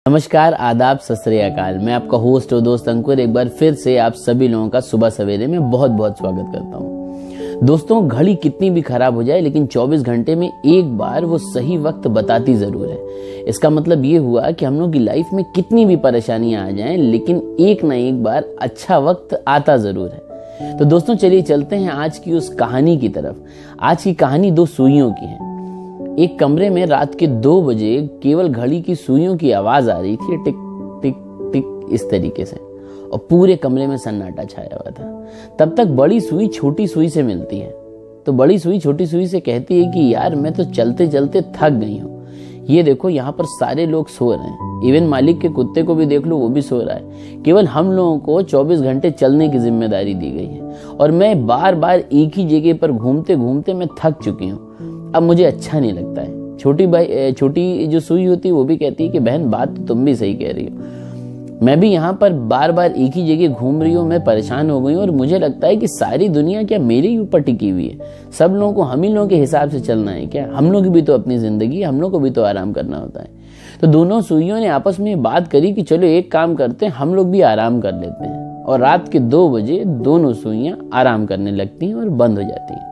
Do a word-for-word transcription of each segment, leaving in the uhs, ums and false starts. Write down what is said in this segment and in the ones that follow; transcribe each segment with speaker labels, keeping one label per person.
Speaker 1: नमस्कार, आदाब, सत श्री अकाल। मैं आपका होस्ट और दोस्त अंकुर एक बार फिर से आप सभी लोगों का सुबह सवेरे में बहुत बहुत स्वागत करता हूँ। दोस्तों, घड़ी कितनी भी खराब हो जाए लेकिन चौबीस घंटे में एक बार वो सही वक्त बताती जरूर है। इसका मतलब ये हुआ कि हम लोग की लाइफ में कितनी भी परेशानियां आ जाएं लेकिन एक ना एक बार अच्छा वक्त आता जरूर है। तो दोस्तों, चलिए चलते हैं आज की उस कहानी की तरफ। आज की कहानी दो सुइयों की है। एक कमरे में रात के दो बजे केवल घड़ी की सुइयों की आवाज आ रही थी, टिक टिक टिक इस तरीके से, और पूरे कमरे में सन्नाटा छाया हुआ था। तब तक बड़ी सुई छोटी सुई से मिलती है। तो बड़ी सुई छोटी सुई से कहती है कि यार, मैं तो चलते चलते थक गई हूँ। ये देखो, यहाँ पर सारे लोग सो रहे हैं, इवन मालिक के कुत्ते को भी देख लो, वो भी सो रहा है। केवल हम लोगों को चौबीस घंटे चलने की जिम्मेदारी दी गई है और मैं बार बार एक ही जगह पर घूमते घूमते मैं थक चुकी हूँ। अब मुझे अच्छा नहीं लगता है। छोटी भाई छोटी जो सुई होती है वो भी कहती है कि बहन, बात तो तुम भी सही कह रही हो। मैं भी यहाँ पर बार बार एक ही जगह घूम रही हूँ, मैं परेशान हो गई हूँ और मुझे लगता है कि सारी दुनिया क्या मेरे ही ऊपर टिकी हुई है। सब लोगों को हम ही लोगों के हिसाब से चलना है क्या? हम लोग की भी तो अपनी जिंदगी, हम लोग को भी तो आराम करना होता है। तो दोनों सुइयों ने आपस में बात करी कि चलो एक काम करते हैं, हम लोग भी आराम कर लेते हैं। और रात के दो बजे दोनों सुइयां आराम करने लगती हैं और बंद हो जाती हैं।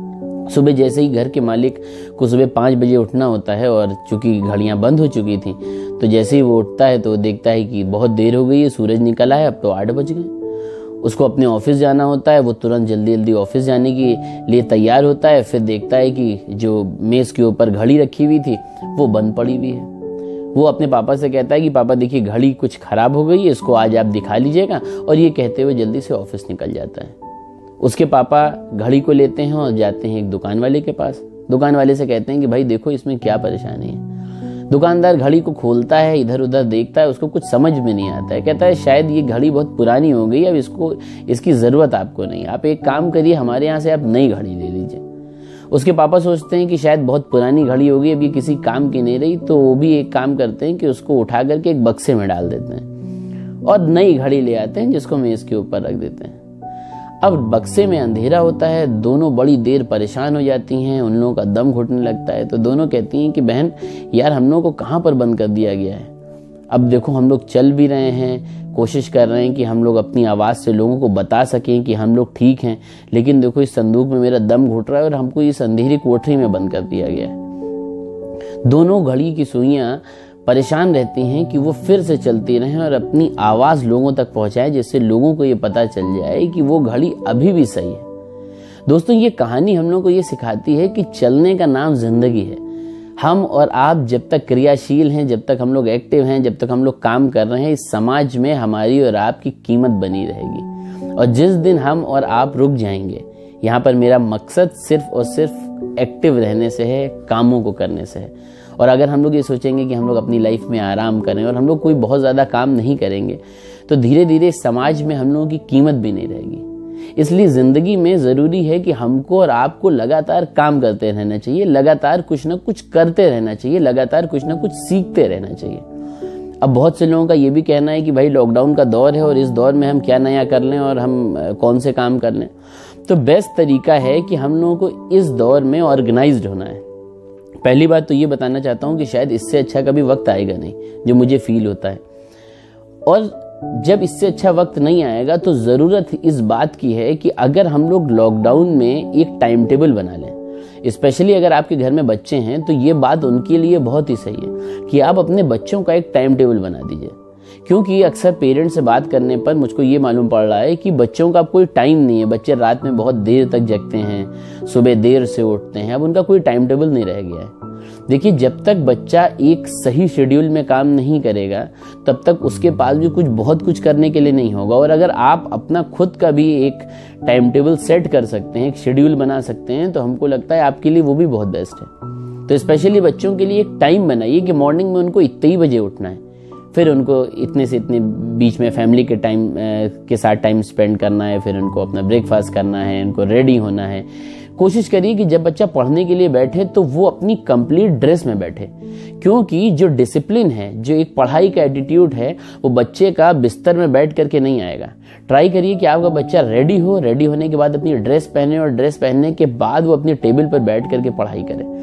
Speaker 1: सुबह जैसे ही घर के मालिक को सुबह पाँच बजे उठना होता है और चूंकि घड़ियां बंद हो चुकी थी, तो जैसे ही वो उठता है तो देखता है कि बहुत देर हो गई है, सूरज निकला है, अब तो आठ बज गए। उसको अपने ऑफिस जाना होता है। वो तुरंत जल्दी जल्दी ऑफिस जाने के लिए तैयार होता है। फिर देखता है कि जो मेज के ऊपर घड़ी रखी हुई थी वो बंद पड़ी हुई है। वो अपने पापा से कहता है कि पापा देखिए, घड़ी कुछ खराब हो गई है, इसको आज आप दिखा लीजिएगा। और ये कहते हुए जल्दी से ऑफिस निकल जाता है। उसके पापा घड़ी को लेते हैं और जाते हैं एक दुकान वाले के पास। दुकान वाले से कहते हैं कि भाई देखो, इसमें क्या परेशानी है। दुकानदार घड़ी को खोलता है, इधर उधर देखता है, उसको कुछ समझ में नहीं आता है। कहता है शायद ये घड़ी बहुत पुरानी हो गई, अब इसको इसकी जरूरत आपको नहीं, आप एक काम करिए, हमारे यहाँ से आप नई घड़ी ले लीजिए। उसके पापा सोचते हैं कि शायद बहुत पुरानी घड़ी होगी, अब ये किसी काम की नहीं रही, तो वो भी एक काम करते हैं कि उसको उठा करके एक बक्से में डाल देते हैं और नई घड़ी ले आते हैं जिसको मेज के ऊपर रख देते हैं। अब बक्से में अंधेरा होता है। दोनों बड़ी देर परेशान हो जाती हैं, उन लोगों का दम घुटने लगता है। तो दोनों कहती हैं कि बहन यार, हम लोगों को कहाँ पर बंद कर दिया गया है। अब देखो, हम लोग चल भी रहे हैं, कोशिश कर रहे हैं कि हम लोग अपनी आवाज़ से लोगों को बता सकें कि हम लोग ठीक हैं, लेकिन देखो इस संदूक में मेरा दम घुट रहा है और हमको इस अंधेरी कोठरी में बंद कर दिया गया है। दोनों घड़ी की सुइयाँ परेशान रहती हैं कि वो फिर से चलती रहें और अपनी आवाज़ लोगों तक पहुंचाएं, जिससे लोगों को ये पता चल जाए कि वो घड़ी अभी भी सही है। दोस्तों, ये कहानी हम लोग को ये सिखाती है कि चलने का नाम जिंदगी है। हम और आप जब तक क्रियाशील हैं, जब तक हम लोग एक्टिव हैं, जब तक हम लोग काम कर रहे हैं, इस समाज में हमारी और आपकी कीमत बनी रहेगी। और जिस दिन हम और आप रुक जाएंगे, यहाँ पर मेरा मकसद सिर्फ और सिर्फ एक्टिव रहने से है, कामों को करने से है। और अगर हम लोग ये सोचेंगे कि हम लोग अपनी लाइफ में आराम करें और हम लोग कोई बहुत ज़्यादा काम नहीं करेंगे, तो धीरे धीरे समाज में हम लोगों की कीमत भी नहीं रहेगी। इसलिए ज़िंदगी में ज़रूरी है कि हमको और आपको लगातार काम करते रहना चाहिए, लगातार कुछ ना कुछ करते रहना चाहिए, लगातार कुछ ना कुछ सीखते रहना चाहिए। अब बहुत से लोगों का ये भी कहना है कि भाई लॉकडाउन का दौर है और इस दौर में हम क्या नया कर लें और हम कौन से काम कर लें। तो बेस्ट तरीका है कि हम लोगों को इस दौर में ऑर्गेनाइज्ड होना है। पहली बात तो ये बताना चाहता हूँ कि शायद इससे अच्छा कभी वक्त आएगा नहीं, जो मुझे फील होता है। और जब इससे अच्छा वक्त नहीं आएगा तो ज़रूरत इस बात की है कि अगर हम लोग लॉकडाउन में एक टाइम टेबल बना लें, स्पेशली अगर आपके घर में बच्चे हैं तो ये बात उनके लिए बहुत ही सही है कि आप अपने बच्चों का एक टाइम टेबल बना दीजिए। क्योंकि अक्सर पेरेंट्स से बात करने पर मुझको ये मालूम पड़ रहा है कि बच्चों का कोई टाइम नहीं है। बच्चे रात में बहुत देर तक जगते हैं, सुबह देर से उठते हैं, अब उनका कोई टाइम टेबल नहीं रह गया है। देखिए, जब तक बच्चा एक सही शेड्यूल में काम नहीं करेगा तब तक उसके पास भी कुछ बहुत कुछ करने के लिए नहीं होगा। और अगर आप अपना खुद का भी एक टाइम टेबल सेट कर सकते हैं, एक शेड्यूल बना सकते हैं, तो हमको लगता है आपके लिए वो भी बहुत बेस्ट है। तो स्पेशली बच्चों के लिए एक टाइम बनाइए कि मॉर्निंग में उनको इतने ही बजे उठना है, फिर उनको इतने से इतने बीच में फैमिली के टाइम के साथ टाइम स्पेंड करना है, फिर उनको अपना ब्रेकफास्ट करना है, उनको रेडी होना है। कोशिश करिए कि जब बच्चा पढ़ने के लिए बैठे तो वो अपनी कंप्लीट ड्रेस में बैठे, क्योंकि जो डिसिप्लिन है, जो एक पढ़ाई का एटीट्यूड है, वो बच्चे का बिस्तर में बैठ करके नहीं आएगा। ट्राई करिए कि आपका बच्चा रेडी हो, रेडी होने के बाद अपनी ड्रेस पहने और ड्रेस पहनने के बाद वो अपनी टेबल पर बैठ करके पढ़ाई करे।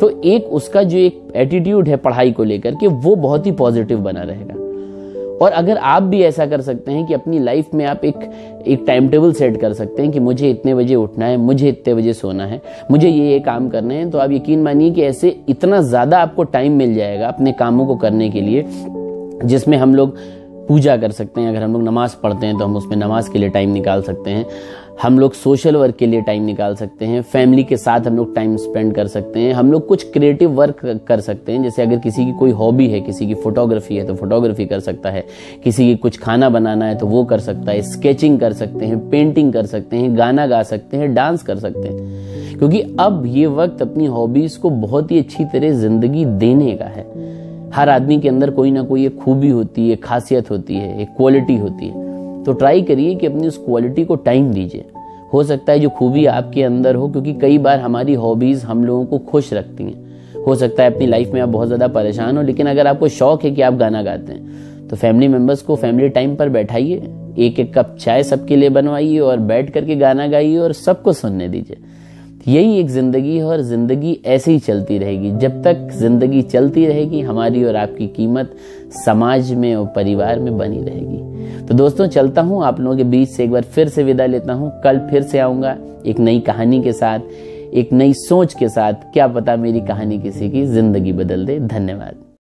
Speaker 1: तो एक उसका जो एक एटीट्यूड है पढ़ाई को लेकर के वो बहुत ही पॉजिटिव बना रहेगा। और अगर आप भी ऐसा कर सकते हैं कि अपनी लाइफ में आप एक एक टाइम टेबल सेट कर सकते हैं कि मुझे इतने बजे उठना है, मुझे इतने बजे सोना है, मुझे ये ये काम करने हैं, तो आप यकीन मानिए कि ऐसे इतना ज़्यादा आपको टाइम मिल जाएगा अपने कामों को करने के लिए, जिसमें हम लोग पूजा कर सकते हैं। अगर हम लोग नमाज पढ़ते हैं तो हम उसमें नमाज के लिए टाइम निकाल सकते हैं, हम लोग सोशल वर्क के लिए टाइम निकाल सकते हैं, फैमिली के साथ हम लोग टाइम स्पेंड कर सकते हैं, हम लोग कुछ क्रिएटिव वर्क कर सकते हैं। जैसे अगर किसी की कोई हॉबी है, किसी की फोटोग्राफी है तो फोटोग्राफी कर सकता है, किसी की कुछ खाना बनाना है तो वो कर सकता है, स्केचिंग कर सकते हैं, पेंटिंग कर सकते हैं, गाना गा सकते हैं, डांस कर सकते हैं। क्योंकि अब ये वक्त अपनी हॉबीज को बहुत ही अच्छी तरह जिंदगी देने का है। हर आदमी के अंदर कोई ना कोई एक खूबी होती है, खासियत होती है, एक क्वालिटी होती है। तो ट्राई करिए कि अपनी उस क्वालिटी को टाइम दीजिए। हो सकता है जो खूबी आपके अंदर हो, क्योंकि कई बार हमारी हॉबीज हम लोगों को खुश रखती हैं। हो सकता है अपनी लाइफ में आप बहुत ज़्यादा परेशान हो, लेकिन अगर आपको शौक है कि आप गाना गाते हैं तो फैमिली मेम्बर्स को फैमिली टाइम पर बैठाइए, एक एक कप चाय सबके लिए बनवाइए और बैठ करके गाना गाइए और सबको सुनने दीजिए। यही एक जिंदगी है और जिंदगी ऐसे ही चलती रहेगी। जब तक जिंदगी चलती रहेगी हमारी और आपकी कीमत समाज में और परिवार में बनी रहेगी। तो दोस्तों चलता हूँ, आप लोगों के बीच से एक बार फिर से विदा लेता हूँ। कल फिर से आऊँगा एक नई कहानी के साथ, एक नई सोच के साथ। क्या पता मेरी कहानी किसी की जिंदगी बदल दे। धन्यवाद।